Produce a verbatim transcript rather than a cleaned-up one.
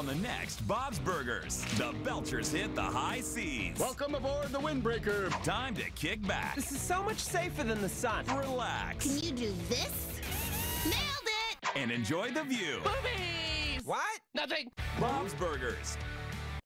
on the next Bob's Burgers. The Belchers hit the high seas. Welcome aboard the Windbreaker. Time to kick back. This is so much safer than the sun. Relax. Can you do this? Nailed it! And enjoy the view. Boobies! What? Nothing. Bob's Burgers.